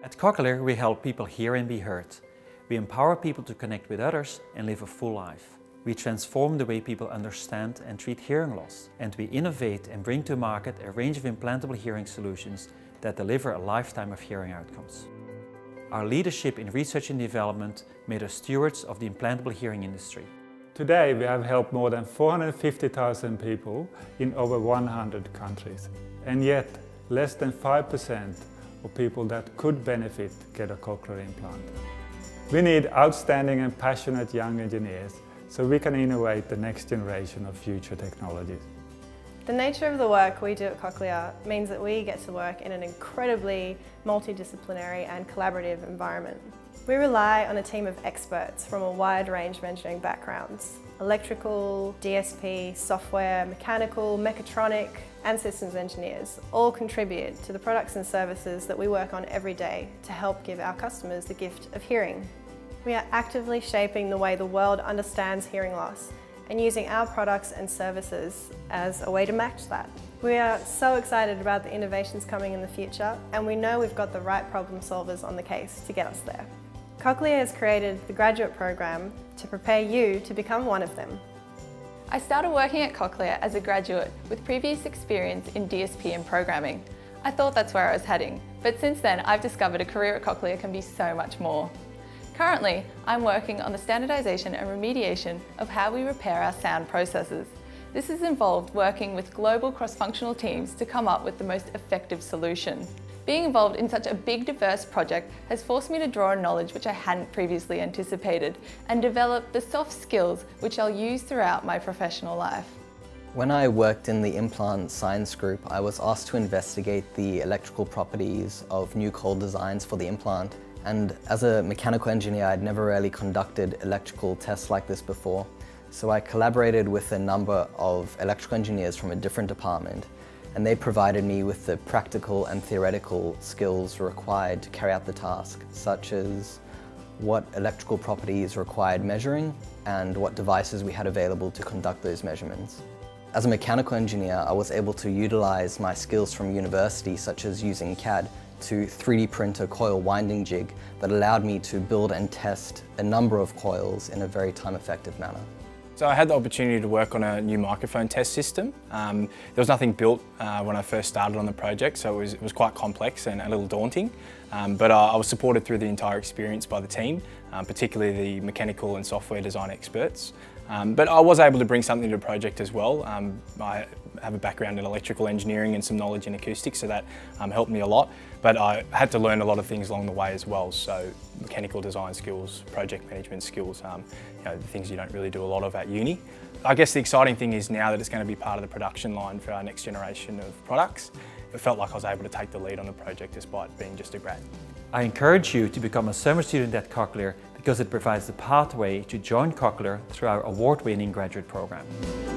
At Cochlear, we help people hear and be heard. We empower people to connect with others and live a full life. We transform the way people understand and treat hearing loss. And we innovate and bring to market a range of implantable hearing solutions that deliver a lifetime of hearing outcomes. Our leadership in research and development made us stewards of the implantable hearing industry. Today we have helped more than 450,000 people in over 100 countries. And yet, less than 5% of people that could benefit get a cochlear implant. We need outstanding and passionate young engineers so we can innovate the next generation of future technologies. The nature of the work we do at Cochlear means that we get to work in an incredibly multidisciplinary and collaborative environment. We rely on a team of experts from a wide range of engineering backgrounds: electrical, DSP, software, mechanical, mechatronic, and systems engineers all contribute to the products and services that we work on every day to help give our customers the gift of hearing. We are actively shaping the way the world understands hearing loss and using our products and services as a way to match that. We are so excited about the innovations coming in the future, and we know we've got the right problem solvers on the case to get us there. Cochlear has created the graduate program to prepare you to become one of them. I started working at Cochlear as a graduate with previous experience in DSP and programming. I thought that's where I was heading, but since then I've discovered a career at Cochlear can be so much more. Currently, I'm working on the standardisation and remediation of how we repair our sound processes. This has involved working with global cross-functional teams to come up with the most effective solution. Being involved in such a big, diverse project has forced me to draw on knowledge which I hadn't previously anticipated and develop the soft skills which I'll use throughout my professional life. When I worked in the implant science group, I was asked to investigate the electrical properties of new coil designs for the implant. And as a mechanical engineer, I'd never really conducted electrical tests like this before. So I collaborated with a number of electrical engineers from a different department, and they provided me with the practical and theoretical skills required to carry out the task, such as what electrical properties required measuring and what devices we had available to conduct those measurements. As a mechanical engineer, I was able to utilize my skills from university, such as using CAD, to 3D print a coil winding jig that allowed me to build and test a number of coils in a very time-effective manner. So I had the opportunity to work on a new microphone test system. There was nothing built when I first started on the project, so it was quite complex and a little daunting. But I was supported through the entire experience by the team, particularly the mechanical and software design experts. But I was able to bring something to the project as well. I have a background in electrical engineering and some knowledge in acoustics, so that helped me a lot. But I had to learn a lot of things along the way as well, so mechanical design skills, project management skills, the things you don't really do a lot of at uni. I guess the exciting thing is now that it's going to be part of the production line for our next generation of products. It felt like I was able to take the lead on the project despite being just a grad. I encourage you to become a summer student at Cochlear because it provides the pathway to join Cochlear through our award-winning graduate program.